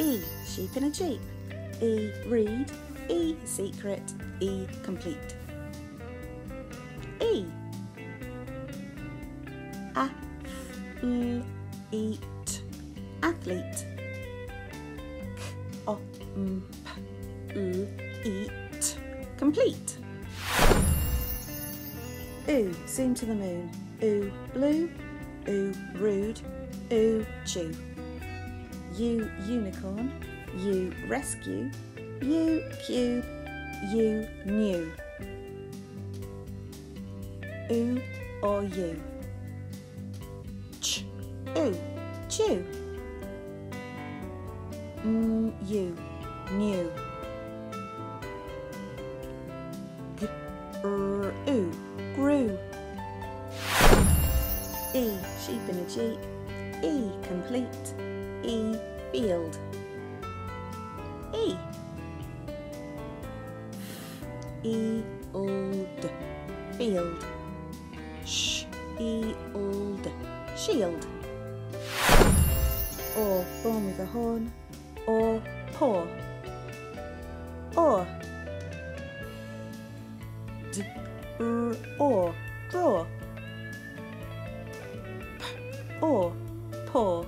E, sheep in a jeep. E, read. E, secret. E, complete. E, athlete, athlete. Eat, complete. Oo, zoom to the moon. Oo, blue. Oo, rude. Oo, chew. U, unicorn. U, rescue. U, cube. U, new. Oo or you. Ch, oo, chew. You, new. Ooh, grew. E, sheep in a jeep. E, complete. E, field. E, old, field. Sh, old, shield. Or, born with a horn. Or, paw. Or, or, draw. Or, paw.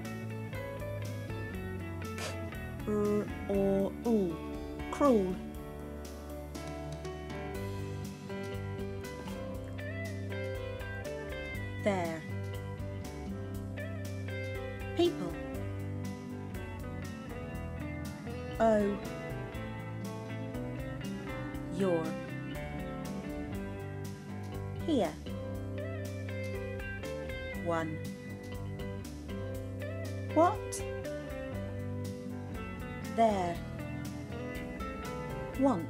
Or, cruel. There. People. Oh, your. Here. One. What? There. Want.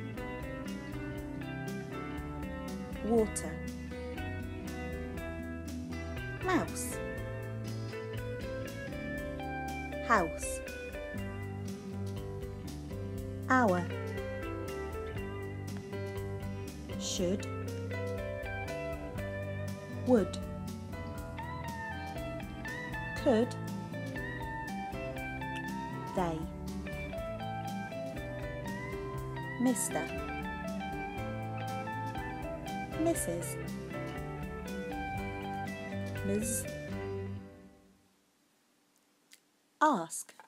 Water. Mouse. House. Hour. Should. Would. Could. They. Mr. Mrs. Ms. Ask.